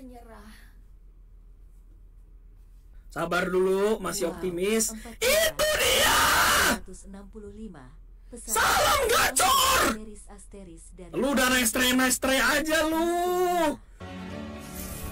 menyerah. Sabar dulu, masih optimis. Itu dia. 165. Salam gacor. Lu udah nestre aja lu.